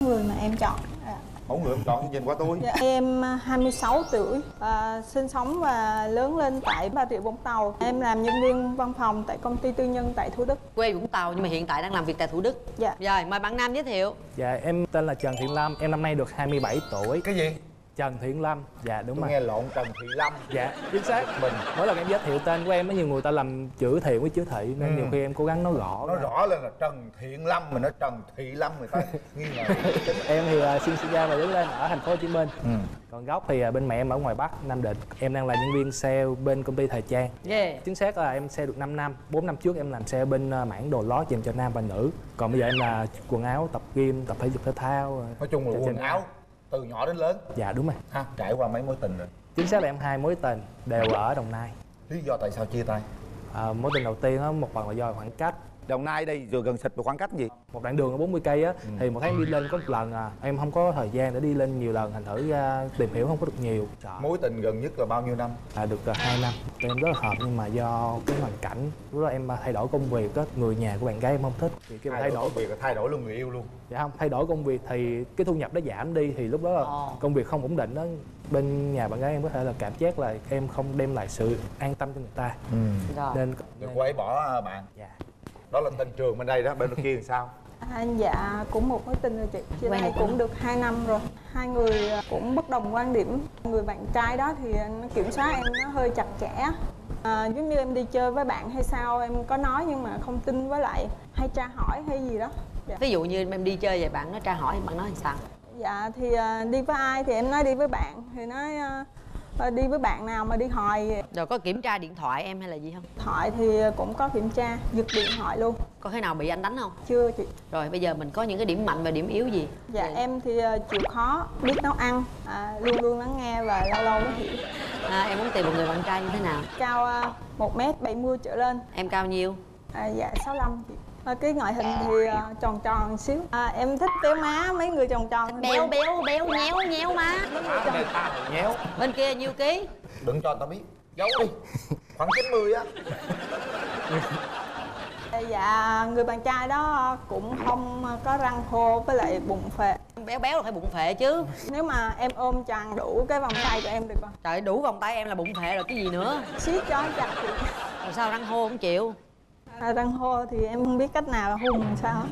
Người mà em chọn. Mẫu người em chọn thì nhìn qua tôi. Dạ, em 26 tuổi và sinh sống và lớn lên tại Bà Rịa Vũng Tàu. Em làm nhân viên văn phòng tại công ty tư nhân tại Thủ Đức. Quê Vũng Tàu nhưng mà hiện tại đang làm việc tại Thủ Đức. Dạ. Rồi, mời bạn nam giới thiệu. Dạ, em tên là Trần Thiện Lâm, em năm nay được 27 tuổi. Cái gì? Trần Thiện Lâm, dạ đúng rồi. Nghe lộn Trần Thị Lâm. Dạ, chính xác. Mỗi lần em giới thiệu tên của em, nhiều người ta làm chữ Thiện với chữ Thị nên nhiều khi em cố gắng nói rõ. Nói rõ lên là Trần Thiện Lâm, mình nói Trần Thị Lâm người ta nghi ngờ. Em thì sinh ra và lớn lên ở thành phố Hồ Chí Minh. Còn gốc thì bên mẹ em ở ngoài Bắc, Nam Định. Em đang là nhân viên sale bên công ty thời trang. Chính xác là em sale được 5 năm. 4 năm trước em làm sale bên mảng đồ lót dành cho nam và nữ. Còn bây giờ em là quần áo, tập gym, tập thể dục thể thao. Nói chung là quần áo từ nhỏ đến lớn. Dạ đúng rồi. Ha, trải qua mấy mối tình rồi? Chính xác là em 2 mối tình đều ở Đồng Nai. Lý do tại sao chia tay? Mối tình đầu tiên á, một phần là do khoảng cách. Đồng Nai đây rồi gần xịt một khoảng cách gì? Một đoạn đường 40 cây á, thì một tháng đi lên có một lần em không có thời gian để đi lên nhiều lần, thành thử ra tìm hiểu không có được nhiều. Mối tình gần nhất là bao nhiêu năm? Được 2 năm. Tụi em rất là hợp nhưng mà do cái hoàn cảnh lúc đó em thay đổi công việc, người nhà của bạn gái em không thích thì cái thay đổi công việc là thay đổi luôn người yêu luôn. Dạ không, thay đổi công việc thì cái thu nhập nó giảm đi thì lúc đó là công việc không ổn định đó, bên nhà bạn gái em có thể là cảm giác là em không đem lại sự an tâm cho người ta. Nên cô ấy bỏ bạn. Dạ. Đó là tên Trường bên đây đó, bên kia thì sao? Dạ, cũng một mối tình rồi chị. Chị này cũng được 2 năm rồi. Hai người cũng bất đồng quan điểm. Người bạn trai đó thì nó kiểm soát em nó hơi chặt chẽ. Giống như em đi chơi với bạn hay sao em có nói nhưng mà không tin, với lại hay tra hỏi hay gì đó. Dạ. Ví dụ như em đi chơi vậy bạn nó tra hỏi, bạn nói làm sao? Dạ thì đi với ai thì em nói đi với bạn, thì nói đi với bạn nào mà đi hỏi. Rồi có kiểm tra điện thoại em hay là gì không? Điện thoại thì cũng có kiểm tra, giật điện thoại luôn. Có khi nào bị anh đánh không? Chưa chị. Rồi bây giờ mình có những cái điểm mạnh và điểm yếu gì? Dạ em thì chịu khó, biết nấu ăn, luôn luôn lắng nghe và lâu lâu mới hiểu. Em muốn tìm một người bạn trai như thế nào? Cao 1m70 trở lên. Em cao nhiêu? Dạ 65 chị. Cái ngoại hình thì tròn tròn xíu. Em thích béo má, mấy người tròn tròn. Béo nhéo má. Nhéo. Bên kia nhiêu ký? Đừng cho tao biết, giấu đi. Khoảng 90 á. Dạ người bạn trai đó cũng không có răng khô với lại bụng phệ. Béo là phải bụng phệ chứ. Nếu mà em ôm tràn đủ cái vòng tay của em được không? Trời, đủ vòng tay em là bụng phệ rồi cái gì nữa? Siết cho chặt chị. Rồi sao răng hô không chịu? Răng hô thì em không biết cách nào là hôn làm sao.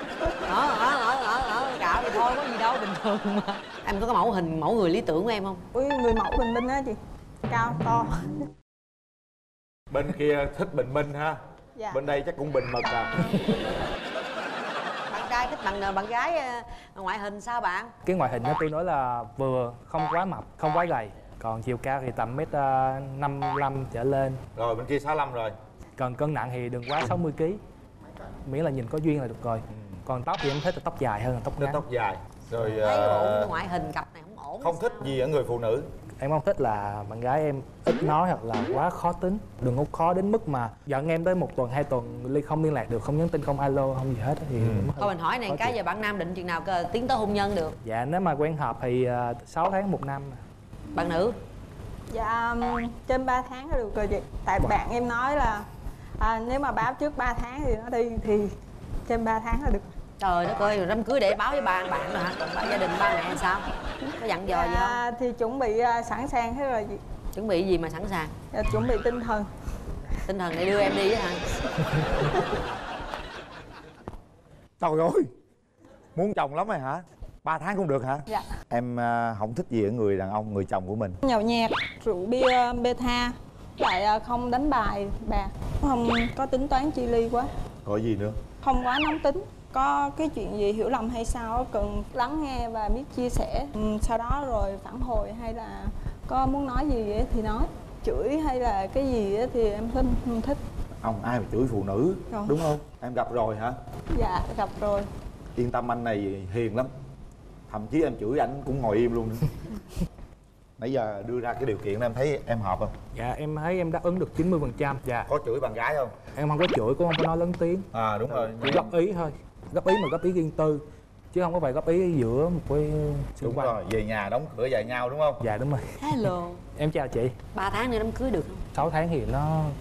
Cạo thì thôi, có gì đâu, bình thường mà. Em có cái mẫu người lý tưởng của em không? Ui, người mẫu Bình Minh á chị. Cao to. Bên kia thích Bình Minh ha. Dạ. Bên đây chắc cũng Bình Mật à. Bạn trai thích bạn gái ngoại hình sao bạn? Cái ngoại hình đó tôi nói là vừa, không quá mập, không quá gầy. Còn chiều cao thì tầm 1m55 trở lên. Rồi bên kia 65 rồi. Còn cân nặng thì đừng quá 60 kg. Miễn là nhìn có duyên là được rồi. Còn tóc thì em thích là tóc dài hơn là tóc ngắn. Tóc dài. Rồi thấy ổn, ngoại hình cặp này không ổn. Không thích gì ở người phụ nữ? Em không thích là bạn gái em ít nói hoặc là quá khó tính. Đừng có khó đến mức mà giận em tới 1 tuần 2 tuần không liên lạc được, không nhắn tin, không alo, không gì hết thì thôi mình hỏi này cái giờ bạn nam định chừng nào tiến tới hôn nhân được? Dạ nếu mà quen hợp thì 6 tháng 1 năm. Bạn nữ? Dạ trên 3 tháng là được rồi chị. Tại bạn em nói là nếu mà báo trước 3 tháng thì nó đi thì trên 3 tháng là được. Trời đất ơi, rồi đám cưới để báo với bạn rồi hả? Còn gia đình ba mẹ sao? Có dặn dò gì không? Thì chuẩn bị sẵn sàng hết rồi chị. Chuẩn bị gì mà sẵn sàng? Dạ, chuẩn bị tinh thần. Tinh thần để đưa em đi hả? Trời ơi, muốn chồng lắm rồi hả? 3 tháng cũng được hả? Dạ. Em không thích gì ở người đàn ông, người chồng của mình? Nhậu nhẹt, rượu bia, bê tha, lại không đánh bài bạc, không có tính toán chi ly quá. Có gì nữa? Không quá nóng tính. Có cái chuyện gì hiểu lầm hay sao cần lắng nghe và biết chia sẻ, sau đó rồi phản hồi, hay là có muốn nói gì ấy thì nói. Chửi hay là cái gì ấy thì em không thích. Ông ai mà chửi phụ nữ rồi. Đúng không? Em gặp rồi hả? Dạ gặp rồi. Yên tâm, anh này hiền lắm. Thậm chí em chửi ảnh cũng ngồi im luôn. Nãy giờ đưa ra cái điều kiện đó em thấy em hợp không? Dạ em thấy em đáp ứng được 90%. Dạ. Có chửi bạn gái không? Em không có chửi, cũng không có nói lớn tiếng. Đúng rồi. Chỉ góp ý thôi. Góp ý mà góp ý riêng tư, chứ không có phải góp ý giữa một cái xung đúng quanh. Rồi, về nhà đóng cửa dạy nhau đúng không? Dạ đúng rồi. Hello. Em chào chị. 3 tháng nữa đám cưới được không? 6 tháng thì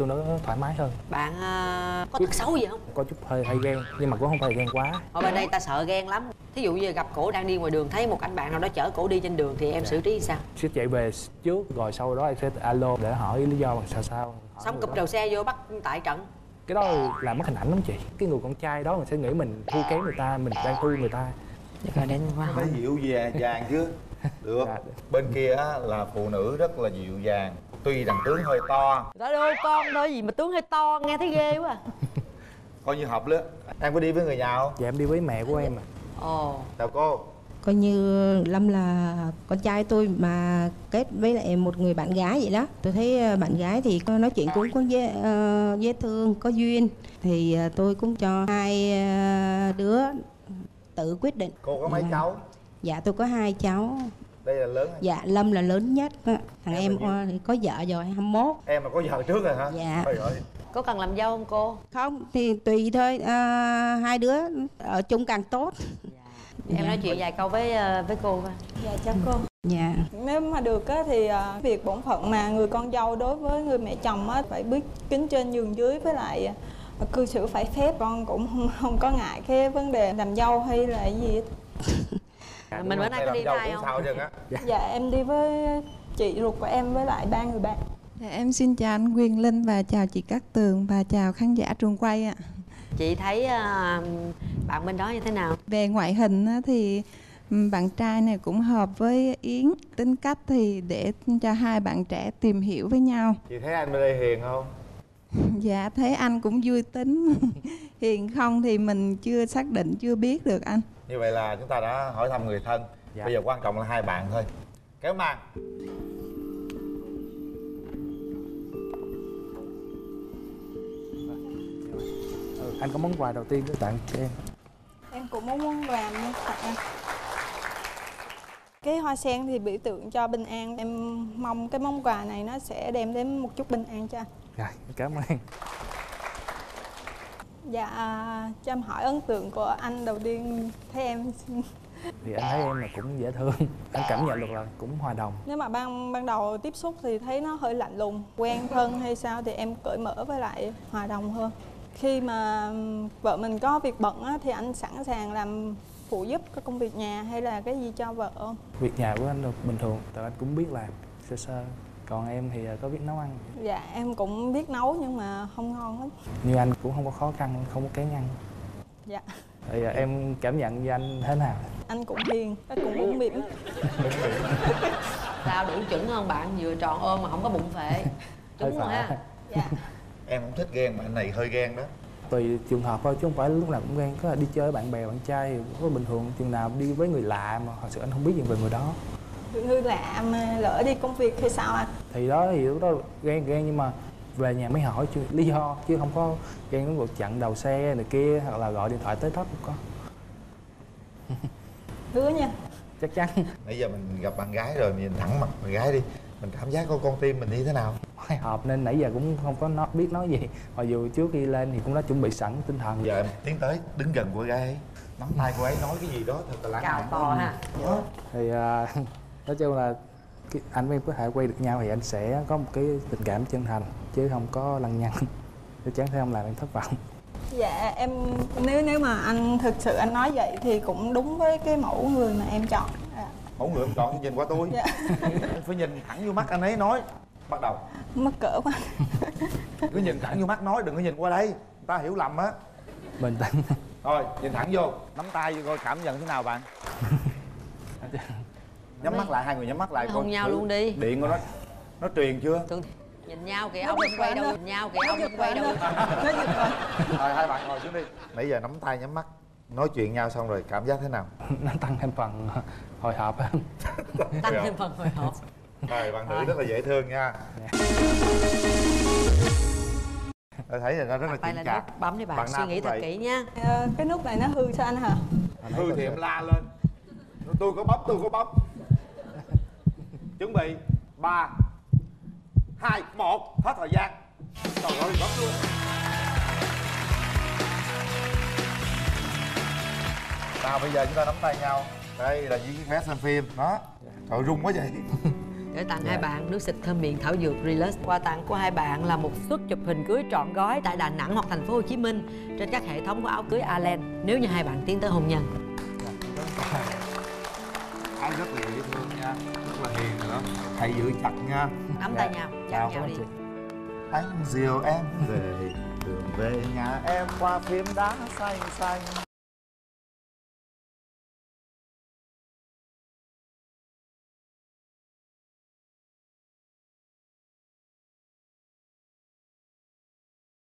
tôi nó thoải mái hơn. Bạn có tật xấu gì không? Có chút hơi ghen, nhưng mà cũng không phải ghen quá. Ở bên đây ta sợ ghen lắm. Thí dụ như gặp cổ đang đi ngoài đường, thấy một anh bạn nào đó chở cổ đi trên đường thì em xử trí sao? Sẽ chạy về trước rồi sau đó em sẽ alo để hỏi lý do bằng sao. Xong cụp đầu xe vô bắt tại trận. Cái đó là mất hình ảnh lắm chị. Cái người con trai đó mình sẽ nghĩ mình thua kém người ta, mình đang thua người ta. Rồi đến qua phải dịu dàng chứ. Được. Bên kia á, là phụ nữ rất là dịu dàng. Tuy rằng tướng hơi to. Đó đâu con thôi gì mà tướng hơi to, nghe thấy ghê quá. Coi như hợp lắm. Em có đi với người nhà không? Dạ em đi với mẹ của em. Ồ. Chào cô. Coi như Lâm là con trai tôi mà kết với lại một người bạn gái vậy đó. Tôi thấy bạn gái thì nói chuyện cũng có dễ thương, có duyên. Thì tôi cũng cho hai đứa tự quyết định. Cô có mấy cháu? Dạ tôi có 2 cháu. Đây là lớn hay? Dạ Lâm là lớn nhất. Thằng em thì có vợ rồi 21. Em mà có vợ trước rồi hả? Dạ. Trời ơi. Có cần làm dâu không cô? Không thì tùy thôi, hai đứa ở chung càng tốt. Em nói chuyện vài câu với cô coi. Dạ chào cô. Dạ. Nếu mà được á, thì việc bổn phận mà người con dâu đối với người mẹ chồng á, phải biết kính trên nhường dưới, với lại cư xử phải phép. Con cũng không có ngại cái vấn đề làm dâu hay là cái gì hết. Mình bữa nay có đi trai không? Sao chứ á? Dạ em đi với chị ruột của em với lại 3 người bạn. Dạ, em xin chào anh Quyền Linh và chào chị Cát Tường và chào khán giả trường quay ạ. Chị thấy bạn bên đó như thế nào? Về ngoại hình á, thì bạn trai này cũng hợp với Yến. Tính cách thì để cho hai bạn trẻ tìm hiểu với nhau. Chị thấy anh bên đây hiền không? Dạ thấy anh cũng vui tính. Hiền không thì mình chưa xác định, chưa biết được anh. Như vậy là chúng ta đã hỏi thăm người thân. Dạ. Bây giờ quan trọng là hai bạn thôi. Kéo màn. Anh có món quà đầu tiên của tặng cho em. Em cũng muốn món quà như tặng anh. Cái hoa sen thì biểu tượng cho bình an. Em mong cái món quà này nó sẽ đem đến một chút bình an cho anh. Rồi, cảm ơn. Dạ, cho em hỏi ấn tượng của anh đầu tiên thấy em. Thì anh thấy em là cũng dễ thương. Anh cảm nhận được là cũng hòa đồng. Nếu mà ban đầu tiếp xúc thì thấy nó hơi lạnh lùng, quen thân hay sao thì em cởi mở với lại hòa đồng hơn. Khi mà vợ mình có việc bận á, thì anh sẵn sàng làm phụ giúp cái công việc nhà hay là cái gì cho vợ không? Việc nhà của anh bình thường, tại anh cũng biết làm sơ sơ. Còn em thì có biết nấu ăn. Dạ em cũng biết nấu nhưng mà không ngon lắm. Như anh cũng không có khó khăn, không có kén ăn. Dạ. Thì em cảm nhận với anh thế nào? Anh cũng hiền, cũng mũm mĩm. Sao đủ chuẩn không bạn? Vừa tròn ôm mà không có bụng phệ. Đúng rồi ha. Dạ. Em không thích ghen mà anh này hơi ghen đó. Tùy trường hợp thôi chứ không phải lúc nào cũng ghen. Có là đi chơi với bạn bè, bạn trai thì có bình thường. Chừng nào đi với người lạ mà thật sự anh không biết gì về người đó. Người lạ mà lỡ đi công việc hay sao anh? Thì đó thì lúc đó ghen nhưng mà về nhà mới hỏi lý do, chứ không có ghen đến cuộc chặn đầu xe này kia hoặc là gọi điện thoại tới tấp, không có. Hứa nha. Chắc chắn. Nãy giờ mình gặp bạn gái rồi, mình nhìn thẳng mặt bạn gái đi, mình cảm giác của con tim mình như thế nào? Hồi hộp nên nãy giờ cũng không có biết nói gì. Mặc dù trước khi lên thì cũng đã chuẩn bị sẵn tinh thần. Giờ em tiến tới đứng gần cô gái ấy, nắm tay cô ấy nói cái gì đó thật là lãng Cào mạn. to ha. Thì nói chung là anh với em có thể quay được nhau thì anh sẽ có một cái tình cảm chân thành chứ không có lăng nhăng. Chắc chắn sẽ không làm em thất vọng. Dạ em nếu mà anh thực sự anh nói vậy thì cũng đúng với cái mẫu người mà em chọn. Mẫu người em chọn nhìn qua tôi. Dạ. Em phải nhìn thẳng vô mắt anh ấy nói. Bắt đầu. Mắc cỡ quá. Cứ nhìn thẳng vô mắt nói, đừng có nhìn qua đây, người ta hiểu lầm á. Bình tĩnh. Rồi nhìn thẳng vô, nắm tay vô coi cảm nhận thế nào bạn. Nhắm mắt lại, hai người nhắm mắt lại. Hôn nhau luôn đi. Điện của nó truyền chưa? Nhìn nhau kìa, ông đừng quay đầu. Nhìn nhau kìa, ông đừng quay đầu. Nó giật rồi. Rồi hai bạn ngồi xuống đi. Nãy giờ nắm tay nhắm mắt nói chuyện nhau xong rồi cảm giác thế nào? Nó tăng thêm phần hồi hộp á. Tăng thêm phần hồi hộp. Rồi bạn nữ rất là dễ thương nha. Tôi thấy là nó rất là Tay chững lên chạc. nút bấm đi bạn, Bạn suy nam nghĩ cũng thật vậy. kỹ nha. Cái nút này nó hư sao anh hả? Hư thì em la lên. Tôi có bấm. Chuẩn bị 3 2 1 hết thời gian. Trời ơi bấm luôn. Nào bây giờ chúng ta nắm tay nhau. Đây là những cái vé xem phim đó. Trời ơi, rung quá vậy. Gửi tặng hai bạn nước xịt thơm miệng thảo dược Relax. Quà tặng của hai bạn là một suất chụp hình cưới trọn gói tại Đà Nẵng hoặc thành phố Hồ Chí Minh trên các hệ thống của áo cưới Alen nếu như hai bạn tiến tới hôn nhân. Anh rất là dễ thương nha, rất là hiền nữa. Thầy giữ chặt nha. Nắm tay nhau, chào nhau đi. Anh dìu em về đường về nhà em qua phim đá xanh xanh.